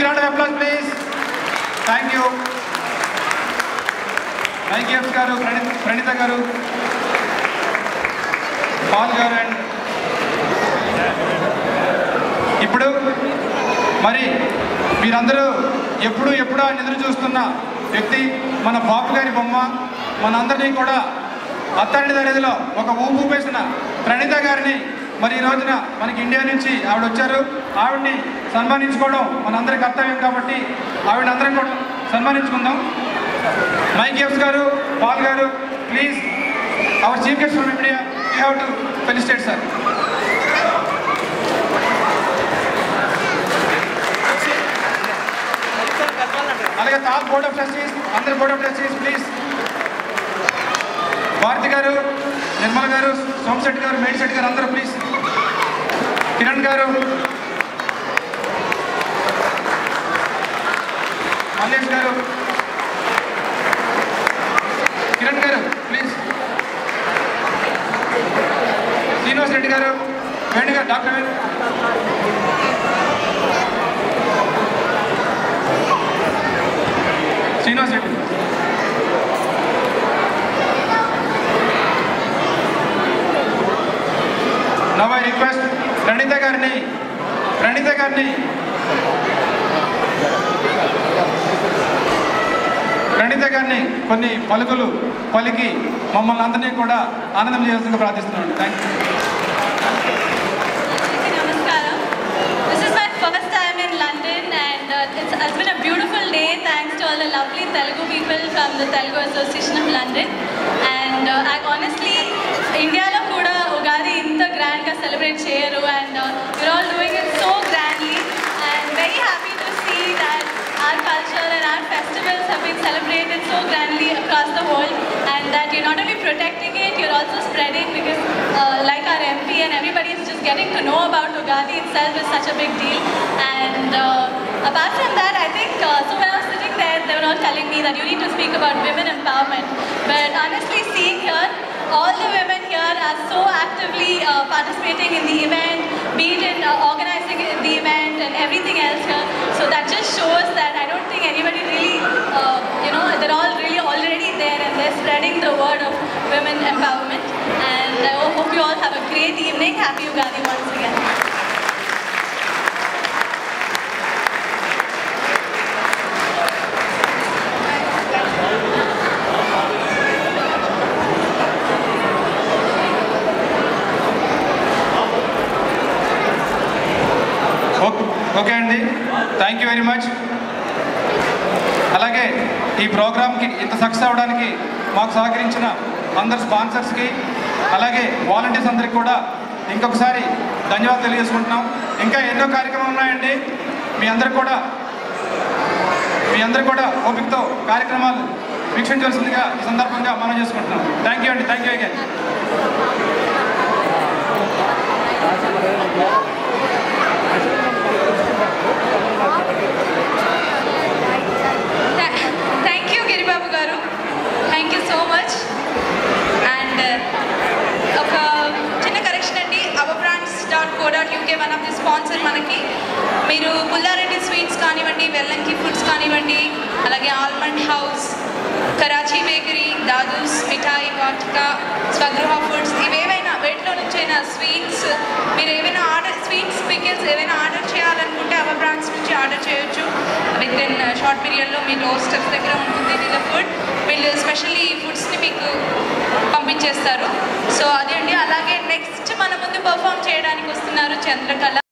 round of applause, please. Thank you. Thank you, Garu, Pranita Garu, Paul Garu, and ఇప్పుడు మరి మీరందరూ ఎప్పుడు ఎదురు చూస్తున్న వ్యక్తి మన బాపు గారి బొమ్మ మనందరినీ కూడా అత్తండి దరిదిలో ఒక ఊపేసిన ప్రణీత గారిని మరి ఈ రోజున మనకి ఇండియా నుంచి ఆవిడ వచ్చారు. ఆవిడ్ని సన్మానించుకోవడం మనందరి కర్తవ్యం కాబట్టి ఆవిడ అందరం కూడా సన్మానించుకుందాం. మైక్ ఎఫ్స్ గారు, పాల్ గారు, please our chief guest from India, you have to felicitate sir. అలాగే ఆల్ బోర్డ్ ఆఫ్ ట్రస్టీస్, అందరు board of trustees please. Bharati గారు, నిర్మల్ గారు, సోమశెట్టి గారు, మేడిశెట్టి గారు అందరూ ప్లీజ్. కిరణ్ గారు, మల్లేష్ గారు, కిరణ్ గారు ప్లీజ్. శ్రీనివాస్ రెడ్డి గారు, వేణు గారు, doctor Venu, Srinivas Reddy. Now I request Pranita గారిని కొన్ని పలుకులు పలికి మమ్మల్ని అందరినీ కూడా ఆనందం చేయాల్సిందిగా ప్రార్థిస్తున్నాను. Thank you. Namaskaram. This is my first time in London and it's been a beautiful day thanks to all the lovely Telugu people from the Telugu Association of London. And I honestly, India lo kuda Ugadi inta grand ga celebrate cheyaru and you're all doing it so grandly and very happy to see that our culture and our festivals have been celebrated so grandly across the world and that you're not only protecting it, you're also spreading because like our MP and everybody is just getting to know about Ugadi itself is such a big deal. And apart from that, I think, so when I was sitting there, they were all telling me that you need to speak about women empowerment. But honestly, seeing here, all the women here are so actively participating in the event, be it in organizing the event and everything else here. So that just shows that I don't think anybody really, they're all really already there and they're spreading the word of women empowerment. And I hope you all have a great evening. Happy Ugadi once again. Okay అండి, thank you very much. అలాగే ఈ ప్రోగ్రామ్కి ఇంత success అవ్వడానికి మాకు సహకరించిన అందరు స్పాన్సర్స్కి అలాగే వాలంటీర్స్ అందరికి కూడా ఇంకొకసారి ధన్యవాదాలు తెలియజేసుకుంటున్నాం. ఇంకా ఎన్నో కార్యక్రమాలు ఉన్నాయండి. మీ అందరు కూడా ఓపికతో కార్యక్రమాలు వీక్షించవలసిందిగా ఈ సందర్భంగా మనం చేసుకుంటున్నాం. థ్యాంక్ యూ అండి, thank you again. Thank you Giribabu garu, thank you so much. And oka chinna correction andi, avabrands.co.uk one of the sponsor manaki meeru Pullareddy sweets kanivandi, Vellanki foods kanivandi, alage Almond House, Karachi bakery, Dadu's mithai, vodka, Swagruha foods, ivevaina vetlo nunchaina sweets meer evaina order sweets pickles evaina order cheyalanunte our brands nunchi order cheyochu within short period lo mee roasters దగ్గర ఉంటుంది దీని food. వీళ్ళు specially ఫుడ్స్ని మీకు పంపించేస్తారు. So అదే అండి. అలాగే next మన ముందు పర్ఫామ్ చేయడానికి వస్తున్నారు చంద్రకళ.